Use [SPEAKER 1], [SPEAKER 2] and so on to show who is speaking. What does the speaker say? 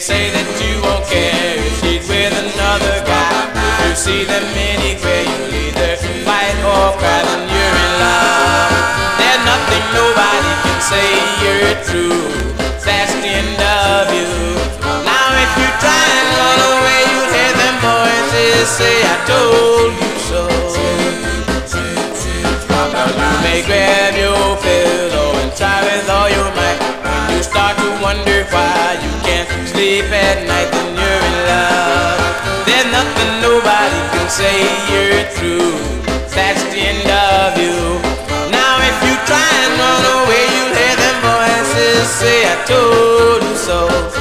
[SPEAKER 1] say that you won't care if she's with another guy. If you see them anywhere, you'll either fight or cry, then you're in love. There's nothing nobody can say you're true. That's the end of you. Now if you try and run away, you'll hear them voices say, I told you so. You may grab your pillow and try with all your might. When you start to wonder why you can't sleep at night, then you're in love. There's nothing nobody can say you're through. That's the end of you. Now if you try and run away, you'll hear them voices say, I told you so.